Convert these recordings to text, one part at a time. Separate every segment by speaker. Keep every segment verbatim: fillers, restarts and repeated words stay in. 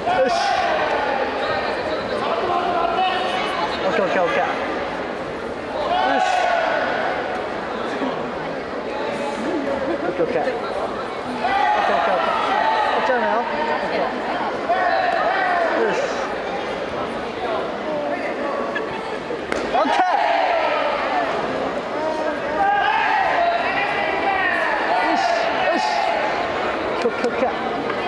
Speaker 1: よし。オッケーオッケーオッケー。よし。オッケーオッケー。オッケーオッケーオッケー。落ちちゃうのよ。オッケー。よし。オッケー。よしよし。オッケーオッケー。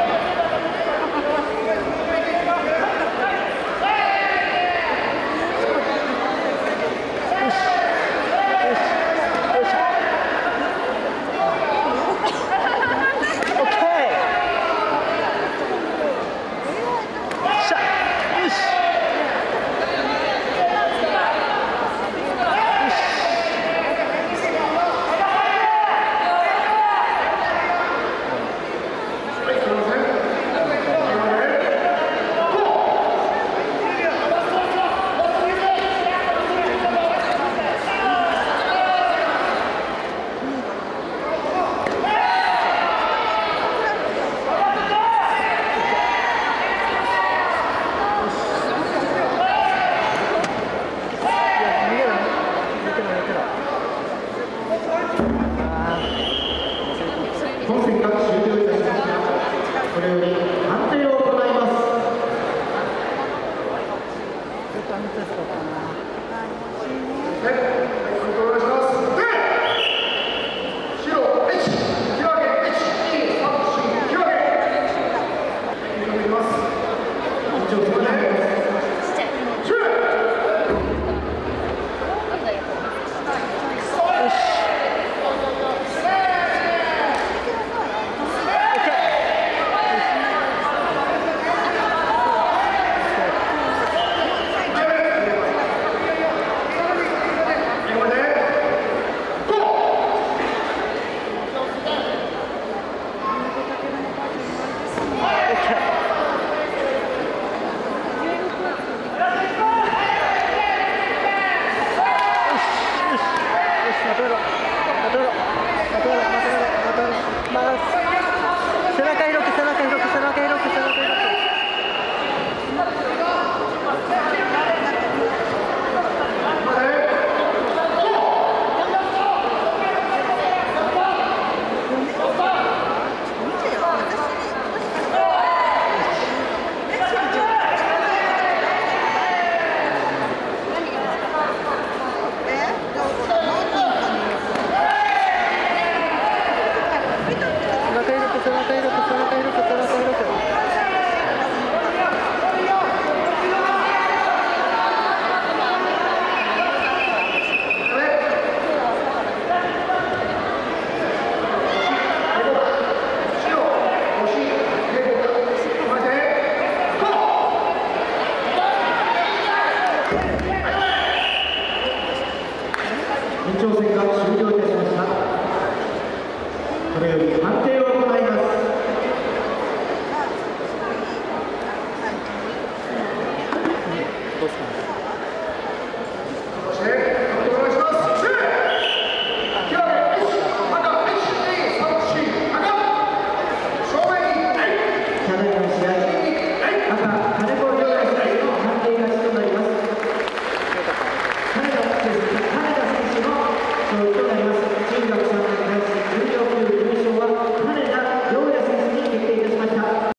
Speaker 2: 本戦が終了いたしました。これより判定を行います。はい、お願いします。白いち、引き分けいち、に、さん、よん、引き分け。認めます。一応すみません。
Speaker 1: 背中広く背中広く背中広く背中広く。延長戦が終了いたしました。これより判定を行います。 どうですかね。